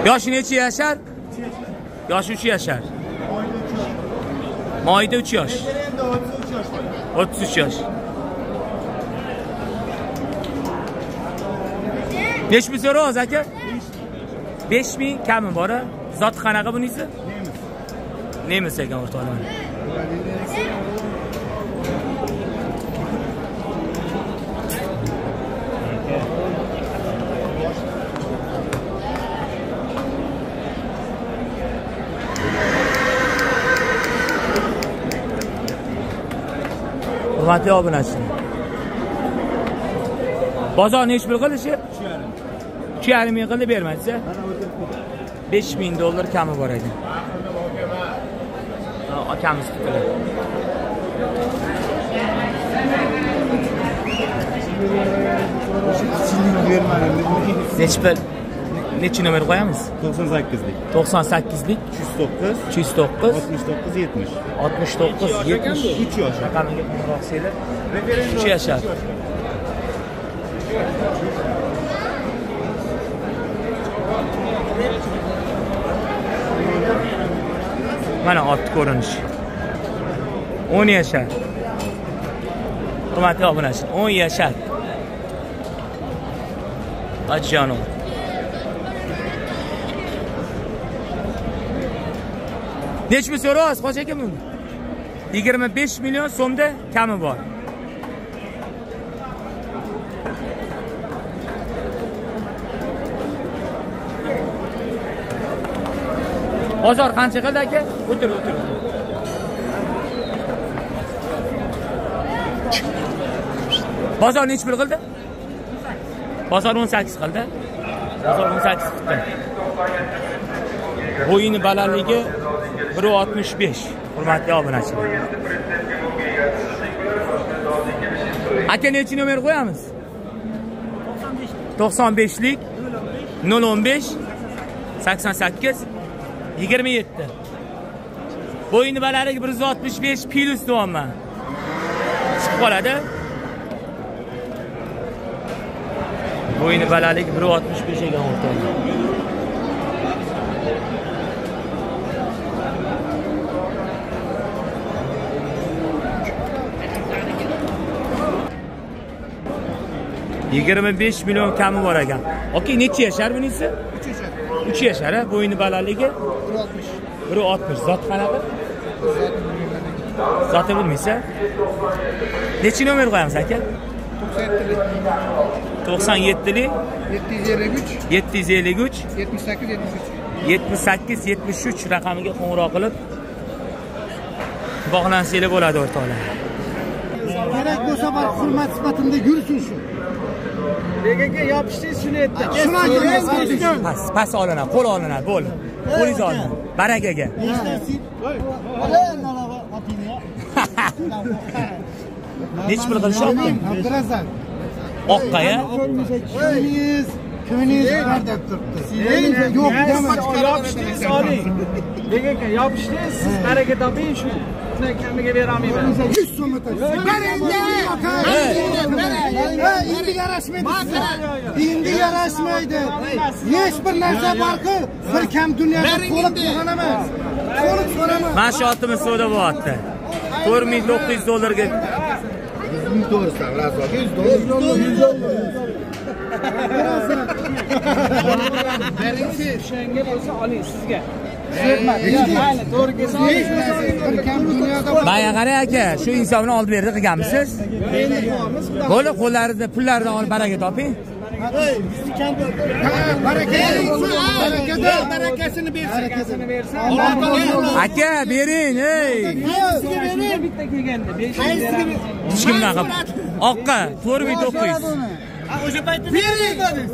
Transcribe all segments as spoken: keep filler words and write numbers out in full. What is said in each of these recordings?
Yoshi necha yashar? Yoshi uch yashar. Moyda uch yosh. o'ttiz uch yosh. Necha ming so'raysiz aka? besh ming kami bor. Zot qanaqa bunisi? Nemis. Nemis ekan o'rtoqlar. Hurmatli obunachilar. Bozor nech pul qilishi? uch yarim ming qilib bermaysiz. besh ming dollar kami bor ekan. Akamiz tutdilar. Nech pul? Nechi nomer qo'yamiz? to'qson sakkizlik. to'qson sakkizlik. uch yuz to'qqiz. uch yuz to'qqiz. oltmish to'qqiz yetmish. oltmish to'qqiz yetmish. uch yosh. Raqamiga qo'ng'iroq qilsanglar. uch yashar. Mana ot ko'rinish. o'n yashar. Hurmatli obunachilar, o'n yashar. Ajjonov. Nech ming so'raysiz, qo'sh aka buni? yigirma besh million so'mda kami bor. Bozor qancha qildi aka? O'tir, o'tir. Bozor nech pul qildi? Bozor o'n sakkiz qildi. Bozor o'n sakkiz qildi. Bo'yini balandligi bir oltmish besh. Hurmatli obunachilar. Aka nechi nomer qo'yamiz? to'qson beshlik nol o'n besh sakson sakkiz yigirma yetti. Bo'yini balandligi bir oltmish besh plus deyapman. Chiqib qoladi. Bo'yini balandligi bir oltmish besh ekan o'rtoqlar. yigirma besh million kami bor ekan. Okey, necha yashar bunisi? uch yashar. uch yashar, bo'yini balandligi bir oltmish. Zot qanaqa? Zoti bilmaysa? Necha nomer qo'yamiz aka? to'qson yettilik yetti yuz ellik uch yetti yuz ellik uch yetmish sakkiz yetmish uch yetmish sakkiz yetmish uch raqamiga qo'ng'iroq qilib bog'lansanglar bo'ladi o'rtoqlar. Kerak bo'lsa bir hurmat sifatida yursin shu. Legaga yopishdingiz shuni aytdi. Shuni aytdim. Pas, pas olinadi, qo'l olinadi, bo'ldi. Qo'lingiz olinadi. Barakaga. Nech pul qilishyapti? Abdurazak. Oqqaya? Kimingiz, kimingiz bor deb turibdi. Yo'q, yopishdingiz oling. Legaga yopishdingiz, siz baraka toping shu. Shuni kamiga beramayman. yuz so'm o'tadi. Endi yarashmaydi. Endi yarashmaydi. Hech bir narsa borki, bir kam dunyoda to'liq bo'lgan emas. To'liq so'raman. Mana shu otimiz savdo bo'lyapti. to'rt ming to'qqiz yuz dollarga. yuz ming to'g'risidan razo. yuz dollar. yuz dollar. Birinchi shanga bo'lsa oling sizga. Mayli, to'g'ri kelsa bir kam dunyoda Baya qarang aka, shu insonni olib berdi qilganmisiz? Bo'ldi, qo'llaringizni, pullarni olib baraka toping. barakada barakasini bersin. Barakasini bersin. Aka, bering, ey. Bitta kelganda besh ming beramiz. Hech kimdan qilib. Oqqa to'rt ming to'qqiz yuz. O'sha paytda bering.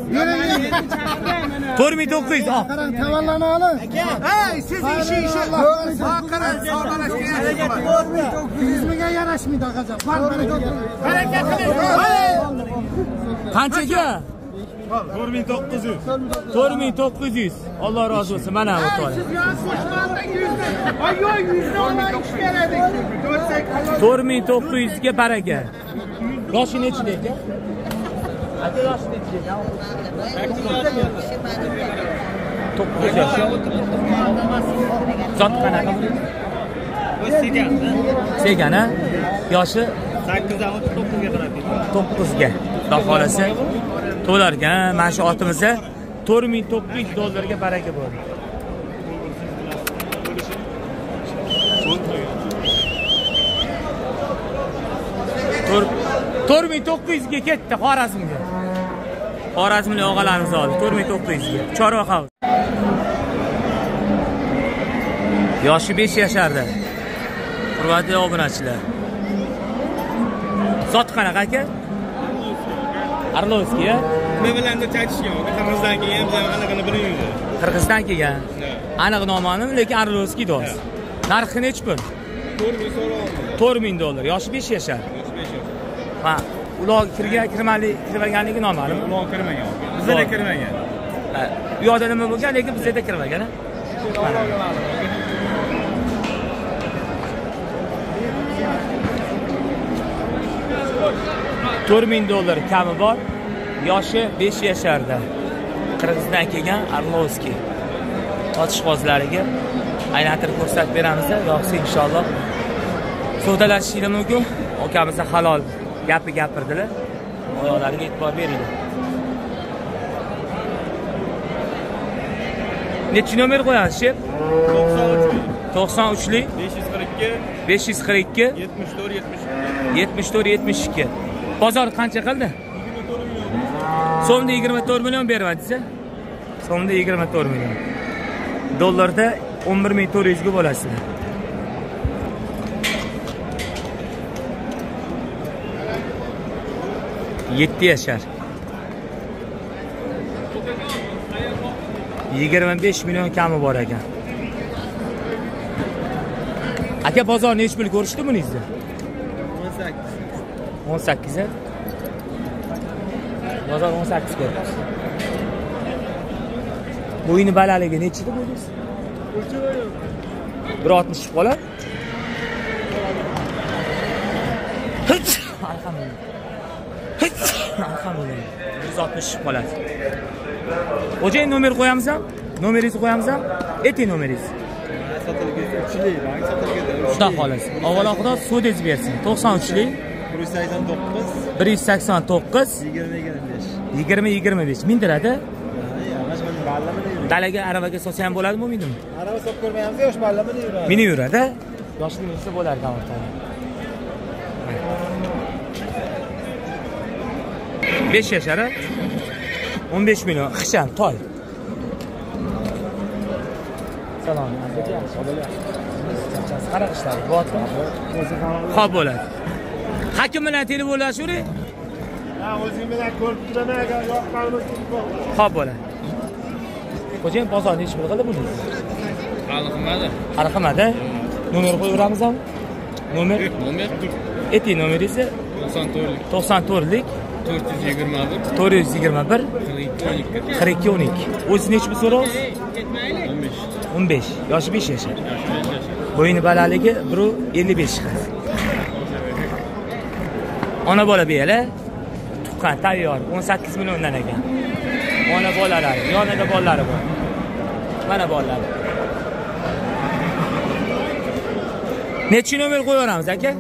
to'rt ming to'qqiz yuz. Qarang, tavallani olin. Hey, siz ishi ishi. Qarang, savdolashgan. yuz mingga yarashmaydi aqajon. Bar baraka. Baraka qiling. Qanchaga? to'rt ming to'qqiz yuz. to'rt ming to'qqiz yuz. Alloh rozi bo'lsin. Mana o'rtoqlar. Siz yon qo'shmanda yuzni. Ay, yo'q, yuzni olib beradi. to'rt ming to'qqiz yuz ga baraka. Yoshi nechi ekan? Aka yoshi nechi ekan? to'qqiz yosh. Zot qanaqa? Segan. Segan, ha? Yoshi sakkizdan o'tib to'qqizga qarab ketadi. to'qqizga. Xudo xolasa to'larga, mana shu otimizda to'rt ming to'qqiz yuz dollarga baraka bo'ldi. to'rt ming to'qqiz yuzga ketdi Xorazmga. Xorazmlik og'alarimiz oldi to'rt ming to'qqiz yuzga. Chorva havuz. Yoshi besh yasharda. Hurmatli obunachilar. Zot qanaqa aka? Arlovskiy, a? Nima bilan da chatishgan? Qirg'izdan kelgan, biz ham anaqani bilmaymiz. Qirg'izdan kelgan. Aniq noma'lum, lekin Arlovskiy do'z. Narxi nechi pul? to'rt ming so'rayapti. to'rt ming dollar. Yoshi besh yashar. Ha, ular kirgan, kirmali, kirmaganligi noma'lum. Ular kirmagan. Bizda kirmagan. Ha, u yoqda nima bo'lgan, lekin bizda kirmagan, a? to'rt ming dollar kami bor. Yoshi besh yasharda. Qirg'izdan kelgan Arlovskiy. Otishqozlariga aylantirib ko'rsatib beramiz, yo'qsa inshaalloh savdolashishingiz mumkin. Okamizga halol gapi gapirdilar. Oyoqlariga e'tibor beringlar. Nechi nomer qo'yasiz, shef? to'qson uchlik besh yuz qirq ikki besh yuz qirq ikki yetmish to'rt yetmish yetmish to'rt yetmish ikki. Bozor qancha qildi? So'mda yigirma to'rt million beryapsiz. So'mda yigirma to'rt million. Dollarda o'n bir ming to'rt yuz ga bo'lasizlar. yetti yashar. yigirma besh million kami bor ekan. Aka bozor nech pul ko'rishdi buningizda? o'n sakkiz. o'n sakkiz. Bozor o'n sakkiz ko'rdi. Bo'yini balaligi nechida bo'ldingiz? bir oltmish qolar. Alhamdulillah. Alhamdulillah. bir yuz oltmish qoladi. Xo'jayin nomer qo'yamizmi? Nomeringizni qo'yamizmi? Ayting nomeringizni. Sotilgan uchlik, bank sotilgan. Xudo xolasi. Avvalo Xudo sudingizni bersin. to'qson uchlik bir yuz sakson to'qqiz bir yuz sakson to'qqiz yigirma yigirma besh. yigirma yigirma besh mindiradi. Yosh ballamini yuradi. Dalaga aravaga solsa ham bo'ladimi, bo'lmaydimi? Arava solib ko'rmayapmiz, yosh ballamini yuradi. Meni yuradi. Yoshlik bo'lsa bo'lar kamartani. besh yashar, o'n besh million xisham toy. Salom, aka. Qara ishlar, bo'tmi? Xo'p bo'ladi. Hakim bilan telefonlashuring. Ha, o'zing bilan ko'rib turaman, agar yoqqanimiz bor. Xo'p bo'ladi. Xo'jayin bozor nech pul qildi buning? Hali qilmadi. Hali qilmadi. Nomer qo'yaveramizmi? Nomer? Nomer Ayting nomeringizni. to'qson to'rtlik to'qson to'rtlik to'rt yuz yigirma bir to'rt yuz yigirma bir qirq ikki o'n ikki. qirq ikki o'n ikki. O'zi nech pul so'raysiz? o'n besh. o'n besh. Yoshi besh yashar. Bo'yini balandligi bir ellik besh chiqadi. Ona bola beyala tuqqan tayyor o'n sakkiz milliondan ekan. Ona bolalari, yonida bolalari bor. Mana bolalari. Nechi nomer qo'yaveramiz aka?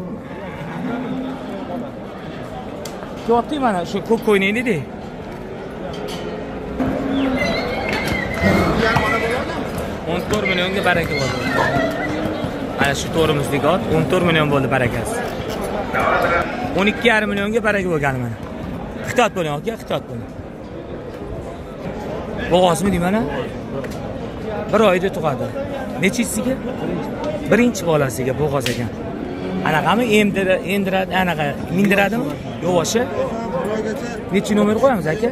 Yo'qti mana shu ko'p qo'ynaydi-da. o'n to'rt millionga baraka bo'ldi. Mana shu to'rimizdagi ot o'n to'rt million bo'ldi barakasi. o'n ikki yarim millionga baraka bo'lgan mana. Xitot bo'ling aka, xitot bo'ling. Bo'g'ozmi deyman a? bir oyda tug'adi. Nechisiga? Birinchi bolasiga bo'g'oz ekan. Anaqami endiradi, anaqa mindiradimi? Yo'g'oshi. Nechi nomer qo'yamiz aka?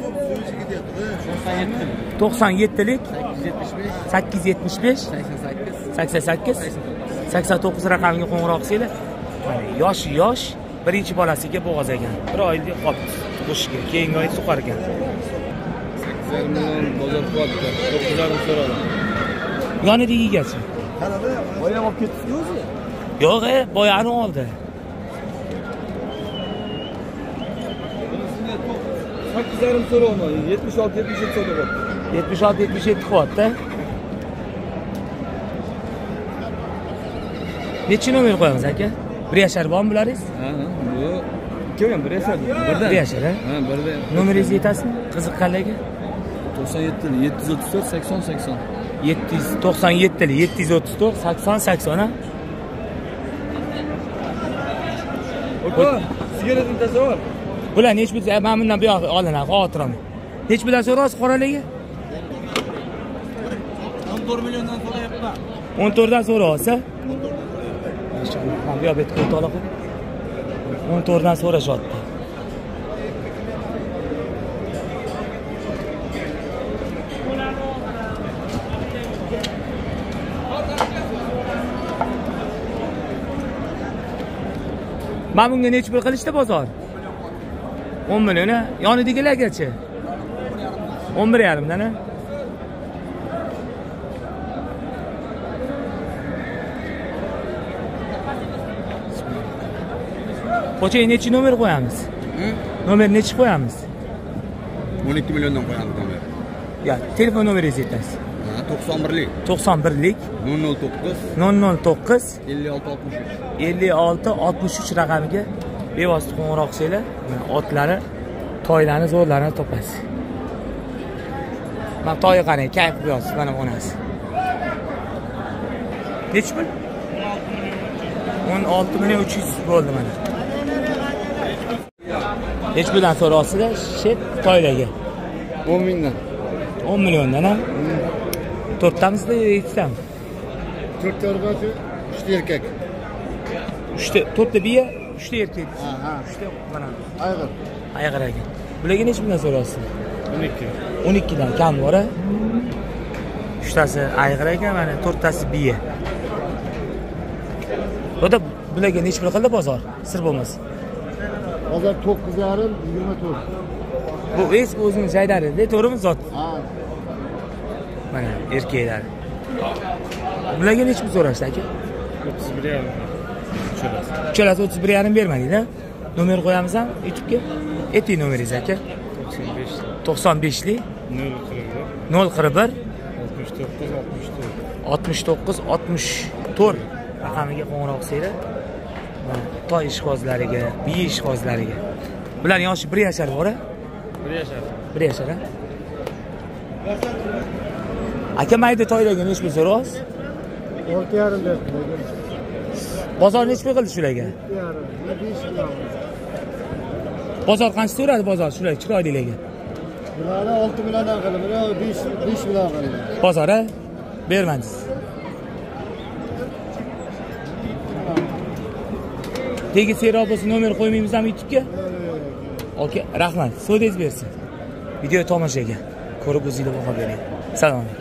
to'qson yettilik sakkiz yuz yetmish besh sakson sakkiz sakson to'qqiz raqamiga qo'ng'iroq qilsanglar. Yosh yosh birinchi bolasiga bo'g'oz ekan. bir oylik qoldi qo'shga. Keyingi oy suqar ekan. sakkiz yarim million bozor qilyapti. to'qqiz yarim so'radi. Yonida egasi. Qanaqa? Boyam olib ketdingiz o'zi? Yo'q, e, boyani oldi. sakkiz yarim so'rayman. yetmish olti yetmish yetti so'rayapti. yetmish olti yetmish yetti qilyapti. Necha nomer qo'yamiz aka? bir yashar bormi bularingiz? Ha, bu kim bir yashar? Birda. bir yashar, ha? Ha, birda. Nomeringizni aytasizmi? Qiziqqanlarga. to'qson yetti yetti yuz o'ttiz to'rt sakson sakson. yetti yuz to'qson yetti yetti yuz o'ttiz to'rt sakson sakson, ha? Aka, sigaretni tasavvur. Bular nech bo'lsa, men bundan bu yoqqa olaman, xotiraman. Nech bilan so'raysiz qoralarga? o'n to'rt milliondan so'rayapman. o'n to'rt dan so'rayapsiz? Ha, bu yoq betga o'tib ola qo'y. o'n to'rt dan so'rashyapti. Men bunga nech pul qilishdi bozor? o'n million, ha? Yonidagilargacha. o'n bir yarim dan, ha? Qo'chay nechi nomer qo'yamiz? Nomer nechi qo'yamiz? o'n ikki milliondan qo'yamiz nomer. Ya, telefon nomeringizni aytasiz. Ha, to'qson birlik to'qson birlik nol nol to'qqiz nol nol to'qqiz ellik olti oltmish uch. ellik olti oltmish uch raqamiga bevosita qo'ng'iroq qilsanglar, otlari, toylarni, zo'rlarini topasiz. Men toyi qarang, kayf qo'yasiz, mana onasi. Nechi pul? o'n olti million uch yuz bo'ldi mana. Hech bilan so'rasizda, shet toylarga. o'n mingdan. o'n milliondan, ha? to'rttamizda yettitami? to'rtta o'rg'asi, uchta erkak. uchta, to'rtta biya, uchta erkak. Ha, ha. uchta mana Ayg'ir. ayg'ir ekan. Bularga nech bilan so'raysiz? o'n ikki. o'n ikki dan kam bor, ha? uchtasi ayg'ir ekan, mana to'rttasi biya. Buda bularga nech pul qildi bozor? Sir bo'lmasa. Hozir to'qqiz yarim yigirma to'rt. Bu es o'zini joylari-da, to'g'rimi zot? Ha. Mana erkaklar. Bularga nech pul so'rashdi aka? o'ttiz bir yarim. Uchalasi o'ttiz bir yarim bermadingda. Nomer qo'yamiz ham YouTube'ga. Ayting nomeringizni aka. to'qson beshlik nol qirq bir oltmish to'qqiz oltmish to'rt raqamiga qo'ng'iroq qilsanglar, toy ishqozlariga, biya ishqozlariga. Bular yoshi bir yashar bor-a? bir yashar. bir yashar, ha? Aka, mayda toylarga nech pul so'raysiz? olti yarim deb. Bozor nech pul qildi shularga? besh million. Bozor qancha so'radi bozor shular chiroylilarga? Bularni olti milliondan qildi, bular besh besh million qildi. Bozor, ha? Bermadingiz. Tegi seroq bo'lsa nomer qo'ymaymizmi YouTube'ga? Okey, rahmat. So'zingiz bersin. Video tomoshaga ko'rib o'zingizga baho bering. Salom.